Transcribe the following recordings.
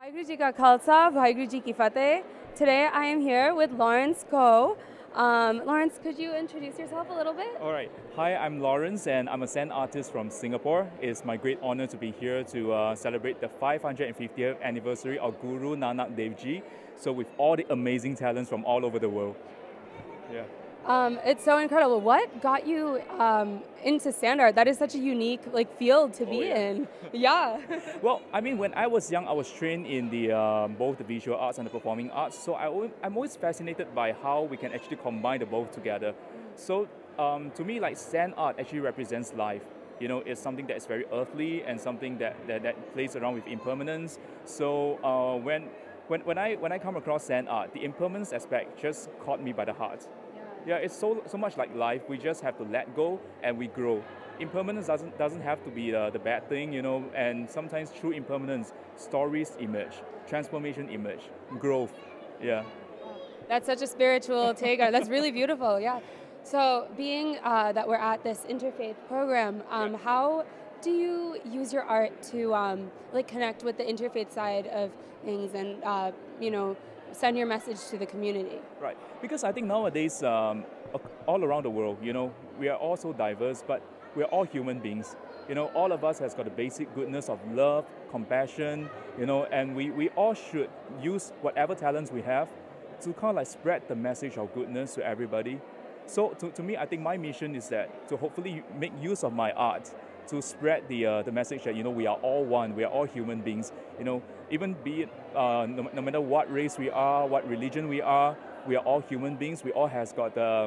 Vaheguru Ji Ka Khalsa, Vaheguru Ji Ki Fateh. Today I am here with Lawrence Koh. Lawrence, could you introduce yourself a little bit? All right. Hi, I'm Lawrence and I'm a Zen artist from Singapore. It's my great honor to be here to celebrate the 550th anniversary of Guru Nanak Dev Ji. So with all the amazing talents from all over the world. Yeah. It's so incredible. What got you into sand art? That is such a unique field to be in. Yeah. Well, I mean, when I was young, I was trained in the both the visual arts and the performing arts. So I'm always fascinated by how we can actually combine the both together. So to me, like sand art actually represents life. You know, it's something that is very earthly and something that plays around with impermanence. So when I come across sand art, the impermanence aspect just caught me by the heart. Yeah, it's so much like life. We just have to let go and we grow. Impermanence doesn't have to be the bad thing, you know. And sometimes through impermanence, stories emerge, transformation emerge, growth. Yeah. That's such a spiritual take on it. That's really beautiful. Yeah. So being that we're at this interfaith program, how do you use your art to connect with the interfaith side of things and send your message to the community? Right, because I think nowadays, all around the world, you know, we are all so diverse, but we are all human beings. You know, all of us has got the basic goodness of love, compassion, you know, and we all should use whatever talents we have to kind of like spread the message of goodness to everybody. So to me, I think my mission is that to hopefully make use of my art to spread the message that, you know, we are all one, we are all human beings. You know, even be it no matter what race we are, what religion we are all human beings. We all has got the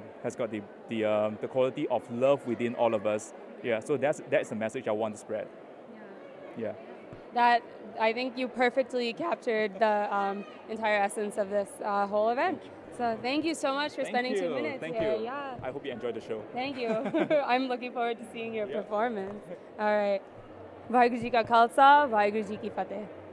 quality of love within all of us. Yeah, so that's the message I want to spread. Yeah. That, I think you perfectly captured the entire essence of this whole event. So thank you so much for spending 2 minutes here. Thank you. Yeah. I hope you enjoyed the show. Thank you. I'm looking forward to seeing your performance. All right. Vaheguru Ji Ka Khalsa, Vaheguru Ji Ki Fateh.